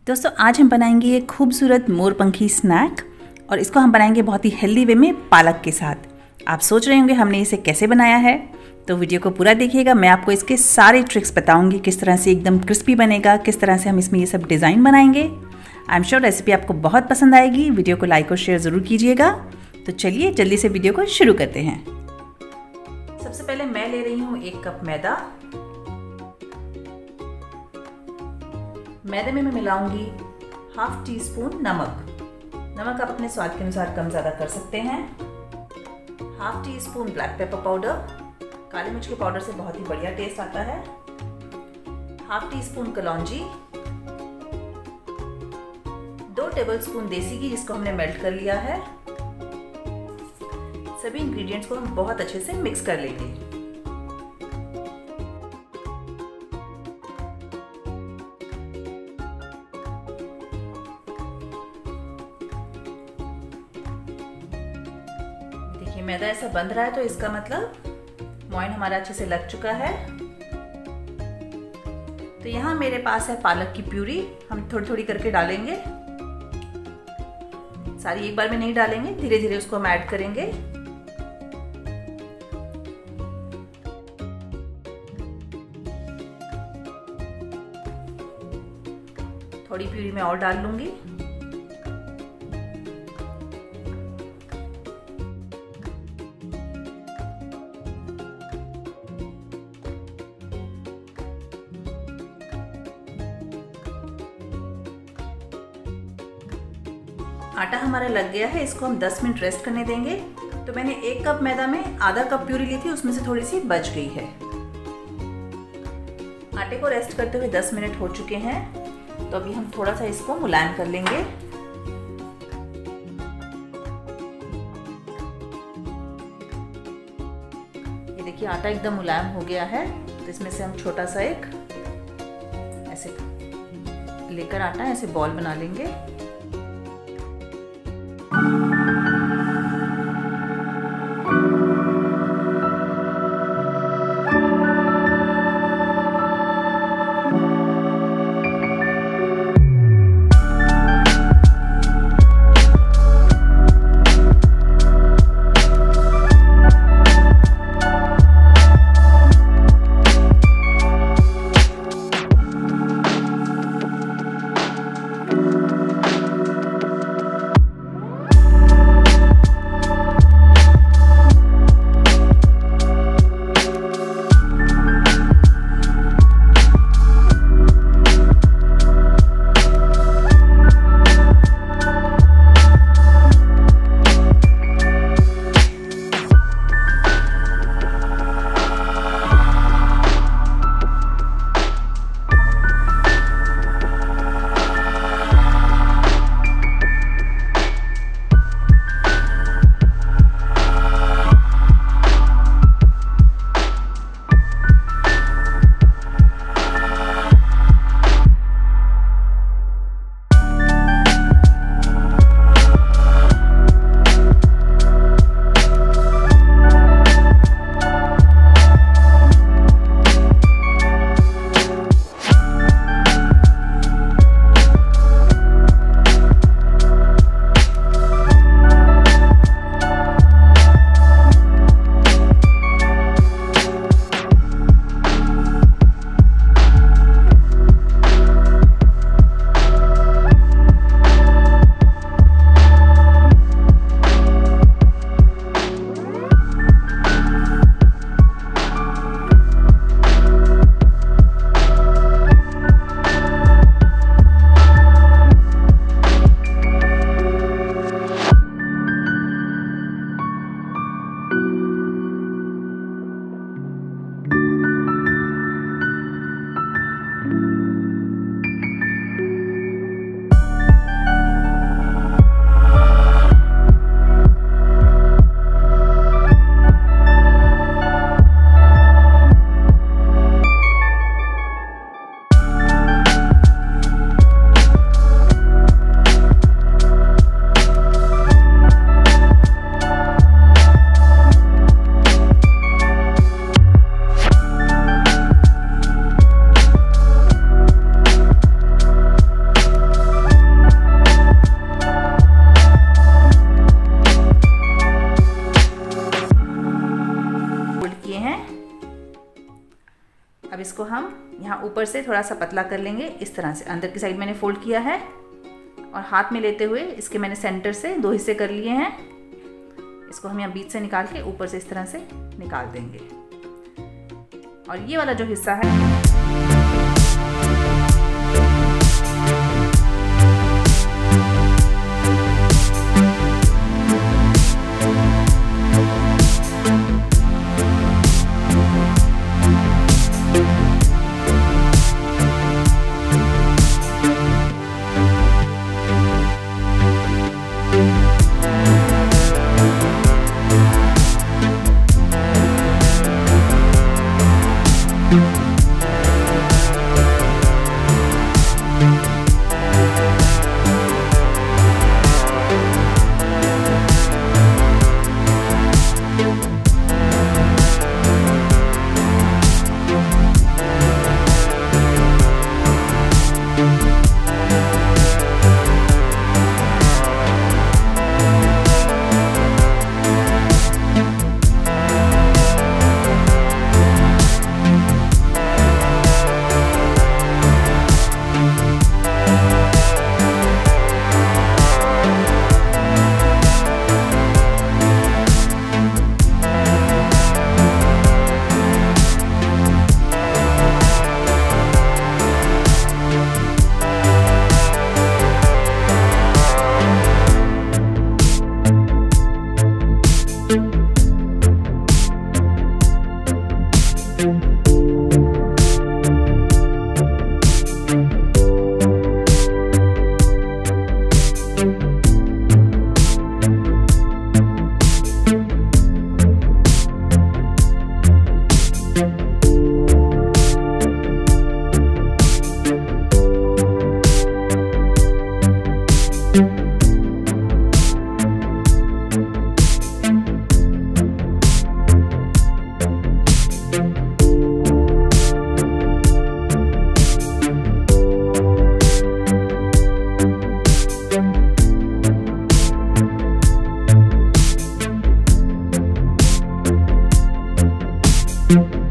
दोस्तों आज हम बनाएंगे ये खूबसूरत मोरपंखी स्नैक और इसको हम बनाएंगे बहुत ही हेल्दी वे में पालक के साथ। आप सोच रहे होंगे हमने इसे कैसे बनाया है, तो वीडियो को पूरा देखिएगा। मैं आपको इसके सारे ट्रिक्स बताऊंगी, किस तरह से एकदम क्रिस्पी बनेगा, किस तरह से हम इसमें ये सब डिज़ाइन बनाएंगे। आई एम श्योर रेसिपी आपको बहुत पसंद आएगी। वीडियो को लाइक और शेयर ज़रूर कीजिएगा। तो चलिए जल्दी से वीडियो को शुरू करते हैं। सबसे पहले मैं ले रही हूँ 1 कप मैदा। मैदे में मैं मिलाऊंगी ½ टीस्पून नमक। नमक आप अपने स्वाद के अनुसार कम ज़्यादा कर सकते हैं। ½ टीस्पून ब्लैक पेपर पाउडर, काली मिर्च के पाउडर से बहुत ही बढ़िया टेस्ट आता है। ½ टीस्पून कलौंजी, 2 टेबलस्पून देसी घी जिसको हमने मेल्ट कर लिया है। सभी इंग्रेडिएंट्स को हम बहुत अच्छे से मिक्स कर लेंगे। मैदा ऐसा बंध रहा है तो इसका मतलब मोइन हमारा अच्छे से लग चुका है। तो यहाँ मेरे पास है पालक की प्यूरी। हम थोड़ी थोड़ी करके डालेंगे, सारी एक बार में नहीं डालेंगे, धीरे धीरे उसको हम ऐड करेंगे। थोड़ी प्यूरी मैं और डाल लूंगी। आटा हमारा लग गया है, इसको हम 10 मिनट रेस्ट करने देंगे। तो मैंने 1 कप मैदा में आधा कप प्यूरी ली थी, उसमें से थोड़ी सी बच गई है। आटे को रेस्ट करते हुए 10 मिनट हो चुके हैं। तो अभी हम थोड़ा सा इसको मुलायम कर लेंगे। ये देखिए आटा एकदम मुलायम हो गया है। तो इसमें से हम छोटा सा एक ऐसे लेकर आटा ऐसे बॉल बना लेंगे। अब इसको हम यहाँ ऊपर से थोड़ा सा पतला कर लेंगे। इस तरह से अंदर की साइड मैंने फोल्ड किया है और हाथ में लेते हुए इसके मैंने सेंटर से 2 हिस्से कर लिए हैं। इसको हम यहाँ बीच से निकाल के ऊपर से इस तरह से निकाल देंगे। और ये वाला जो हिस्सा है you.